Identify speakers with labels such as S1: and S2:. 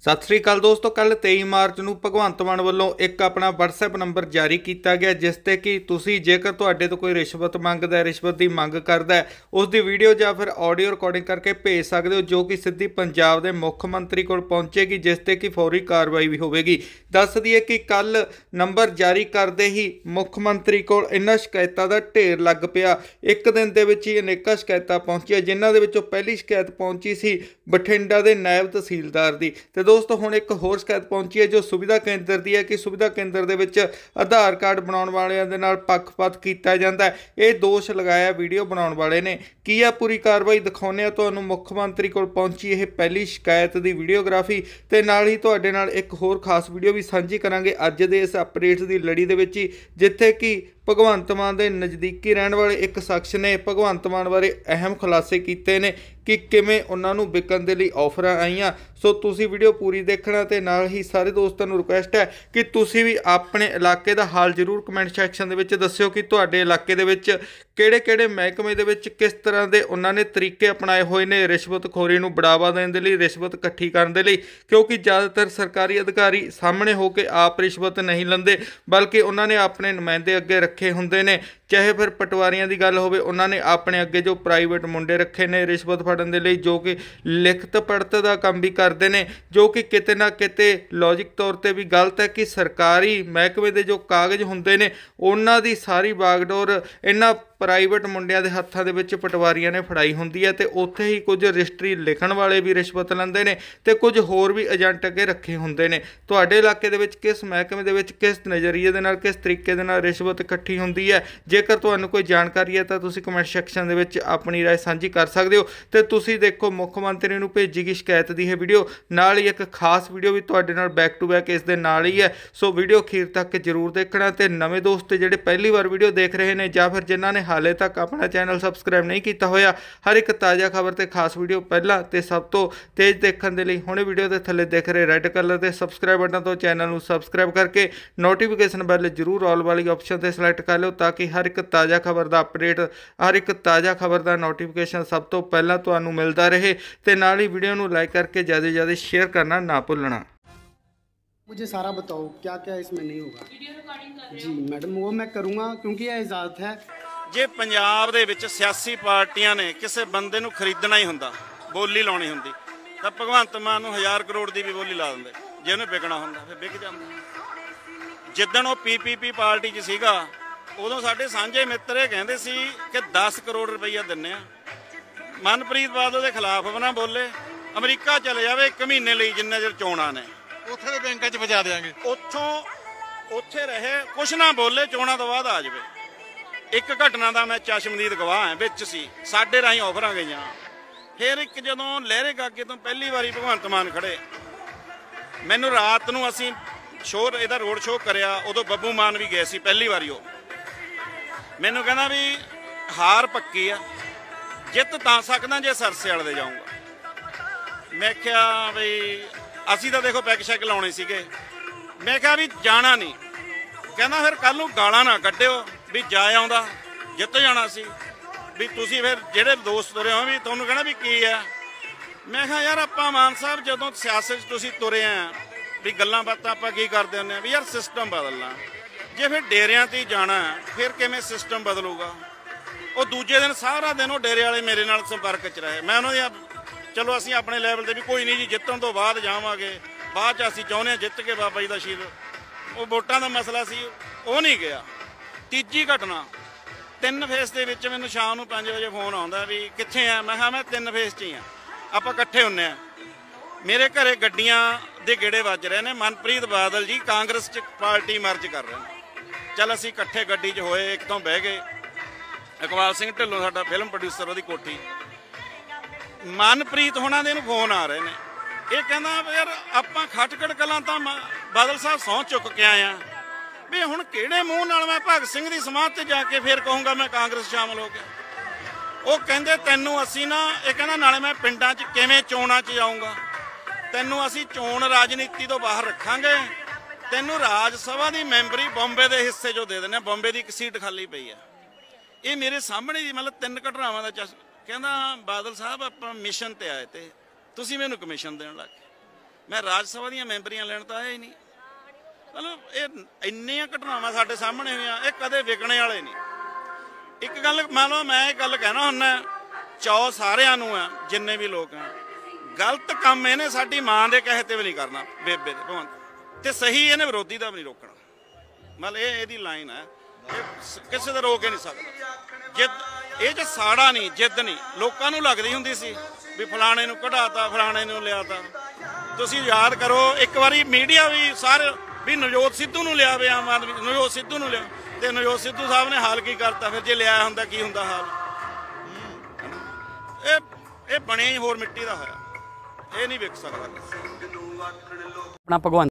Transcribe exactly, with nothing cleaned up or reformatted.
S1: सत श्री अकाल दोस्तों, कल तेई मार्च ਨੂੰ ਭਗਵੰਤ ਮਾਨ ਵੱਲੋਂ ਇੱਕ ਆਪਣਾ WhatsApp ਨੰਬਰ ਜਾਰੀ ਕੀਤਾ ਗਿਆ ਜਿਸ ਤੇ ਕਿ ਤੁਸੀਂ ਜੇਕਰ ਤੁਹਾਡੇ ਤੋਂ ਕੋਈ ਰਿਸ਼ਵਤ ਮੰਗਦਾ ਹੈ, ਰਿਸ਼ਵਤ ਦੀ ਮੰਗ ਕਰਦਾ ਹੈ, ਉਸ ਦੀ ਵੀਡੀਓ ਜਾਂ ਫਿਰ ਆਡੀਓ ਰਿਕਾਰਡਿੰਗ ਕਰਕੇ ਭੇਜ ਸਕਦੇ ਹੋ, ਜੋ ਕਿ ਸਿੱਧੀ ਪੰਜਾਬ ਦੇ ਮੁੱਖ ਮੰਤਰੀ ਕੋਲ ਪਹੁੰਚੇਗੀ, ਜਿਸ ਤੇ ਕਿ ਫੌਰੀ ਕਾਰਵਾਈ ਵੀ ਹੋਵੇਗੀ। ਦੱਸ ਦਈਏ ਕਿ ਕੱਲ ਨੰਬਰ ਜਾਰੀ ਕਰਦੇ ਹੀ ਮੁੱਖ ਮੰਤਰੀ ਕੋਲ ਇਹਨਾਂ ਸ਼ਿਕਾਇਤਾਂ ਦਾ ਢੇਰ ਲੱਗ ਪਿਆ। ਇੱਕ ਦਿਨ ਦੇ ਵਿੱਚ ਹੀ ਅਨੇਕਾਂ ਸ਼ਿਕਾਇਤਾਂ ਪਹੁੰਚੀਆਂ, ਜਿਨ੍ਹਾਂ ਦੇ ਵਿੱਚੋਂ ਪਹਿਲੀ ਸ਼ਿਕਾਇਤ ਪਹੁੰਚੀ ਸੀ ਬਠਿੰਡਾ ਦੇ ਨਾਇਬ ਤਹਿਸੀਲਦਾਰ ਦੀ। ਤੇ ਦੋस्तों ਹੁਣ एक होर शिकायत पहुंची है जो सुविधा केंद्र की है कि सुविधा केंद्र दे विच आधार कार्ड बनाने वालियां दे नाल पक्षपात किया जाता है। ये दोष लगाया वीडियो बनाने वाले ने। की है पूरी कार्रवाई दिखाने तुहानूं मुख मंत्री कोल पहुंची यह पहली शिकायत की वीडियोग्राफी ते नाल ही तुहाडे नाल एक होर खास वीडियो भी सांझी करांगे अज दे इस अपडेट्स की लड़ी दे विच ही, जिथे कि भगवंत मान के नज़दीकी रहने वाले एक शख्स ने भगवंत मान बारे अहम खुलासे किए ने कि किवें उन्होंने विकण के लिए ऑफर आईयां। सो तुसी वीडियो पूरी देखना ते नाल ही सारे दोस्तों को रिक्वेस्ट है कि तुसी भी अपने इलाके का हाल जरूर कमेंट सैक्शन दे विच दस्सिओ कि तुहाडे इलाके दे विच किहड़े किहड़े महकमे दे विच किस तरह के उन्होंने तरीके अपनाए हुए ने रिश्वतखोरी नूं बढ़ावा देने दे लई, रिश्वत इकट्ठी करने दे लई। क्योंकि ज़्यादातर सरकारी अधिकारी सामने होकर आप रिश्वत नहीं लैंदे, बल्कि उन्होंने अपने नुमाइंदे अगे रखे हुंदे ने। चाहे फिर पटवारियां की गल होवे, उन्होंने अपने अगे जो प्राइवेट मुंडे रखे ने रिश्वत फड़न दे लई, जो कि लिखत पढ़त का काम भी करते हैं, जो कि किते ना किते लॉजिक तौर पर भी गलत है कि सरकारी महकमे के जो कागज़ हुंदे ने उन्हां दी सारी बागडोर इन्हां प्राइवेट मुंडिया के हत्थों के पटवारियां ने फड़ाई होंदी है। तो उत्थे ही कुछ रजिस्ट्री लिखण वाले भी रिश्वत लैंदे ने ते कुछ होर भी एजेंट अगे रखे होंदे ने। तुहाडे इलाके दे विच किस महकमे दे विच किस नज़रिए दे नाल किस तरीके दे नाल रिश्वत इकट्ठी होंदी है? जेकर तुहानूं कोई जानकारी है तो तुसीं कमेंट सैक्शन दे विच अपनी राय साझी कर सकदे हो। ते तुसीं देखो मुख मंत्री नूं भेजी गई शिकायत दी है वीडियो, नाल ही एक खास वीडियो भी तुहाडे नाल बैक टू बैक इस दे नाल ही है। सो वीडियो अखीर तक जरूर देखना। ते नवें दोस्त जिहड़े पहली बार वीडियो देख रहे हैं जां फिर जिन्हां ने हाले तक अपना चैनल सबसक्राइब नहीं किया होया, हर एक ताज़ा खबर ते खास वीडियो पहला ते सब तो तेज़ देखने के लिए हुणे वीडियो के थले देख रहे रेड कलर के सबसक्राइब बटन तो चैनल को सबसक्राइब करके नोटिफिकेशन बैल जरूर ऑल वाली ऑप्शन से सिलेक्ट कर लो, ताकि हर एक ताज़ा खबर का अपडेट, हर एक ताज़ा खबर का नोटिफिकेशन सब तो पहला तुहानूं मिलता रहे। तो नाल ही वीडियो को लाइक करके ज़्यादा से ज़्यादा शेयर करना ना भूलना।
S2: मुझे सारा बताओ क्या क्या इसमें नहीं होगा। जी मैडम, वो मैं करूँगा क्योंकि यह इजाज़त है।
S3: जे पंजाब दे विच सियासी पार्टियां ने किसी बंदे नूं खरीदना ही हुंदा, बोली लाउणी हुंदी, तां भगवंत मान नूं हज़ार करोड़ दी भी बोली ला दिंदे। जे उहने विकना हुंदा फिर विक जांदा। जिद्दण ओह पी पी पी पार्टी च सीगा उदों साडे सांझे मित्र ये कहिंदे सी कि दस करोड़ रुपया दिंने आ। मनप्रीत बादल दे खिलाफ भी ना बोले, अमरीका चले जावे एक महीने लई जिन्ने चिर चोणां ने,
S4: ਉੱਥੇ ਦੇ ਬੈਂਕਾਂ 'ਚ ਪਹੁੰਚਾ ਦਿਆਂਗੇ।
S3: ਉੱਥੋਂ ਉੱਥੇ ਰਹੇ ਕੁਛ ਨਾ ਬੋਲੇ, ਚੋਣਾਂ ਤੋਂ ਬਾਅਦ ਆ ਜਾਵੇ। ਇੱਕ ਘਟਨਾ ਦਾ ਮੈਂ ਚਸ਼ਮਦੀਦ ਗਵਾਹ ਹਾਂ, ਵਿੱਚ ਸੀ ਸਾਡੇ ਰਾਹੀਂ ਆਫਰਾਂ ਗਈਆਂ। ਫਿਰ ਇੱਕ ਜਦੋਂ ਲਹਿਰੇ ਕਾਕੇ ਤੋਂ ਪਹਿਲੀ ਵਾਰੀ ਭਗਵੰਤ ਮਾਨ ਖੜੇ, ਮੈਨੂੰ ਰਾਤ ਨੂੰ ਅਸੀਂ ਸ਼ੋਅ ਇਹਦਾ ਰੋਡ ਸ਼ੋਅ ਕਰਿਆ, ਉਦੋਂ ਬੱਬੂ ਮਾਨ ਵੀ ਗਏ ਸੀ ਪਹਿਲੀ ਵਾਰੀ। ਉਹ ਮੈਨੂੰ ਕਹਿੰਦਾ ਵੀ ਹਾਰ ਪੱਕੀ ਆ, ਜਿੱਤ ਤਾਂ ਸਕਦਾ ਜੇ ਸਰਸੇ ਵਾਲੇ ਦੇ ਜਾਊਂਗਾ। ਮੈਂ ਕਿਹਾ ਬਈ ਅਸੀਂ ਤਾਂ ਦੇਖੋ ਪੈਕ ਸ਼ੈਕ ਲਾਉਣੇ ਸੀਗੇ। ਮੈਂ ਕਿਹਾ ਵੀ ਜਾਣਾ ਨਹੀਂ। ਕਹਿੰਦਾ ਫਿਰ ਕੱਲ ਨੂੰ ਗਾਲਾਂ ਨਾ ਕੱਢਿਓ ਵੀ ਜਾ ਆਉਂਦਾ, ਜਿੱਤ ਜਾਣਾ ਸੀ ਵੀ ਤੁਸੀਂ ਫਿਰ ਜਿਹੜੇ ਦੋਸਤ ਤੁਰੇ ਹੋ ਵੀ ਤੁਹਾਨੂੰ ਕਹਿਣਾ ਵੀ ਕੀ ਆ। ਮੈਂ ਕਿਹਾ ਯਾਰ ਆਪਾਂ ਮਾਨ ਸਾਹਿਬ ਜਦੋਂ ਸਿਆਸਤ 'ਚ ਤੁਸੀਂ ਤੁਰੇ ਆ ਵੀ ਗੱਲਾਂ ਬਾਤਾਂ ਆਪਾਂ ਕੀ ਕਰਦੇ ਹੁੰਦੇ ਆ ਵੀ ਯਾਰ ਸਿਸਟਮ ਬਦਲਣਾ। ਜੇ ਫਿਰ ਡੇਰਿਆਂ 'ਤੇ ਜਾਣਾ ਫਿਰ ਕਿਵੇਂ ਸਿਸਟਮ ਬਦਲੂਗਾ। ਉਹ ਦੂਜੇ ਦਿਨ ਸਾਰਾ ਦਿਨ ਉਹ ਡੇਰੇ ਵਾਲੇ ਮੇਰੇ ਨਾਲ ਸੰਪਰਕ 'ਚ ਰਹੇ। ਮੈਂ ਉਹਨਾਂ ਦੀਆਂ ਚਲੋ ਅਸੀਂ ਆਪਣੇ ਲੈਵਲ 'ਤੇ ਵੀ ਕੋਈ ਨਹੀਂ ਜੀ, ਜਿੱਤਣ ਤੋਂ ਬਾਅਦ ਜਾਵਾਂਗੇ, ਬਾਅਦ 'ਚ ਅਸੀਂ ਚਾਹੁੰਦੇ ਹਾਂ ਜਿੱਤ ਕੇ ਬਾਬਾ ਜੀ ਦਾ ਸ਼ਹੀਦ। ਉਹ ਵੋਟਾਂ ਦਾ ਮਸਲਾ ਸੀ, ਉਹ ਨਹੀਂ ਗਿਆ। ਤੀਜੀ ਘਟਨਾ ਤਿੰਨ ਫੇਸ ਦੇ ਵਿੱਚ ਮੈਨੂੰ ਸ਼ਾਮ ਨੂੰ ਪੰਜ ਵਜੇ ਫੋਨ ਆਉਂਦਾ ਵੀ ਕਿੱਥੇ ਆ। ਮੈਂ ਕਿਹਾ ਮੈਂ ਤਿੰਨ ਫੇਸ 'ਚ ਹੀ ਹਾਂ, ਆਪਾਂ ਇਕੱਠੇ ਹੁੰਦੇ ਹਾਂ। ਮੇਰੇ ਘਰੇ ਗੱਡੀਆਂ ਦੇ ਗੇੜੇ ਵੱਜ ਰਹੇ ਨੇ, ਮਨਪ੍ਰੀਤ ਬਾਦਲ ਜੀ ਕਾਂਗਰਸ 'ਚ ਪਾਰਟੀ ਮਰਜ ਕਰ ਰਹੇ ਨੇ। ਚੱਲ ਅਸੀਂ ਇਕੱਠੇ ਗੱਡੀ 'ਚ ਹੋਏ, ਇੱਕ ਤੋਂ ਬਹਿ ਗਏ। ਇਕਬਾਲ ਸਿੰਘ ਢਿੱਲੋਂ ਸਾਡਾ ਫਿਲਮ ਪ੍ਰੋਡਿਊਸਰ, ਉਹਦੀ ਕੋਠੀ। ਮਨਪ੍ਰੀਤ ਹੋਣਾ ਦੇ ਨੂੰ ਫੋਨ ਆ ਰਹੇ ਨੇ। ਇਹ ਕਹਿੰਦਾ ਯਾਰ ਆਪਾਂ ਖਟਕੜ ਕਲਾਂ ਤਾਂ ਬਾਦਲ ਸਾਹਿਬ ਸਹੁੰ ਚੁੱਕ ਕੇ ਆਏ ਆ ਵੀ ਹੁਣ ਕਿਹੜੇ ਮੂੰਹ ਨਾਲ ਮੈਂ ਭਗਤ ਸਿੰਘ ਦੀ ਸਮਾਧ ਤੇ ਜਾ ਕੇ ਫਿਰ ਕਹੂੰਗਾ ਮੈਂ ਕਾਂਗਰਸ ਸ਼ਾਮਲ ਹੋ ਗਿਆ। ਉਹ ਕਹਿੰਦੇ ਤੈਨੂੰ ਅਸੀਂ ਨਾ, ਇਹ ਕਹਿੰਦਾ ਨਾਲੇ ਮੈਂ ਪਿੰਡਾਂ 'ਚ ਕਿਵੇਂ ਚੋਣਾਂ 'ਚ ਜਾਊਂਗਾ, ਤੈਨੂੰ ਅਸੀਂ ਚੋਣ ਰਾਜਨੀਤੀ ਤੋਂ ਬਾਹਰ ਰੱਖਾਂਗੇ, ਤੈਨੂੰ ਰਾਜ ਸਭਾ ਦੀ ਮੈਂਬਰੀ ਬੰਬੇ ਦੇ ਹਿੱਸੇ 'ਚੋਂ ਦੇ ਦਿੰਦੇ, ਬੰਬੇ ਦੀ ਇੱਕ ਸੀਟ ਖਾਲੀ ਪਈ ਆ। ਇਹ ਮੇਰੇ ਸਾਹਮਣੇ ਹੀ ਮਤਲਬ ਤਿੰਨ ਘਟਨਾਵਾਂ ਦਾ ਚਸ। ਕਹਿੰਦਾ ਬਾਦਲ ਸਾਹਿਬ ਆਪਾਂ ਮਿਸ਼ਨ ਤੇ ਆਏ ਤੇ ਤੁਸੀਂ ਮੈਨੂੰ ਕਮਿਸ਼ਨ ਦੇਣ ਲੱਗ ਗਏ। ਮੈਂ ਰਾਜ ਸਭਾ ਦੀਆਂ ਮੈਂਬਰੀਆਂ ਲੈਣ ਤਾਂ ਆਇਆ ਹੀ ਨਹੀਂ। ਮਤਲਬ ਇਹ ਇੰਨੀਆਂ ਘਟਨਾਵਾਂ ਸਾਡੇ ਸਾਹਮਣੇ ਹੋਈਆਂ, ਇਹ ਕਦੇ ਵਿਕਣੇ ਵਾਲੇ ਨਹੀਂ। ਇੱਕ ਗੱਲ ਮੰਨ ਲਓ, ਮੈਂ ਇਹ ਗੱਲ ਕਹਿਣਾ ਹੁੰਦਾ, ਚਾਅ ਸਾਰਿਆਂ ਨੂੰ ਆ, ਜਿੰਨੇ ਵੀ ਲੋਕ ਆ, ਗਲਤ ਕੰਮ ਇਹਨੇ ਸਾਡੀ ਮਾਂ ਦੇ ਕਹੇ ਤੇ ਵੀ ਨਹੀਂ ਕਰਨਾ, ਬੇਬੇ ਦੇ ਭਗਵੰਤ, ਤੇ ਸਹੀ ਇਹਨੇ ਵਿਰੋਧੀ ਦਾ ਵੀ ਨਹੀਂ ਰੋਕਣਾ। ਮਤਲਬ ਇਹ ਇਹਦੀ ਲਾਈਨ ਹੈ, ਇਹ ਕਿਸੇ ਦਾ ਰੋਕ ਹੀ ਨਹੀਂ ਸਕਦਾ। ਜਿੱਦ ਇਹ 'ਚ ਸਾੜਾ ਨਹੀਂ, ਜਿੱਦ ਨਹੀਂ। ਲੋਕਾਂ ਨੂੰ ਲੱਗਦੀ ਹੁੰਦੀ ਸੀ ਵੀ ਫਲਾਣੇ ਨੂੰ ਕਢਾਤਾ, ਫਲਾਣੇ ਨੂੰ ਲਿਆਤਾ। ਤੁਸੀਂ ਯਾਦ ਕਰੋ, ਇੱਕ ਵਾਰੀ ਮੀਡੀਆ ਵੀ ਸਾਰੇ ਵੀ ਨਵਜੋਤ ਸਿੱਧੂ ਨੂੰ ਲਿਆ ਵੇ, ਆਮ ਆਦਮੀ ਨਵਜੋਤ ਸਿੱਧੂ ਨੂੰ ਲਿਆ, ਤੇ ਨਵਜੋਤ ਸਿੱਧੂ ਸਾਹਿਬ ਨੇ ਹਾਲ ਕੀ ਕਰਤਾ ਫਿਰ? ਜੇ ਲਿਆਇਆ ਹੁੰਦਾ ਕੀ ਹੁੰਦਾ ਹਾਲ? ਇਹ ਇਹ ਬਣਿਆ ਹੀ ਹੋਰ ਮਿੱਟੀ ਦਾ ਹੋਇਆ, ਇਹ ਨਹੀਂ ਵਿਕ ਸਕਦਾ।
S5: ਆਪਣਾ ਭਗਵੰਤ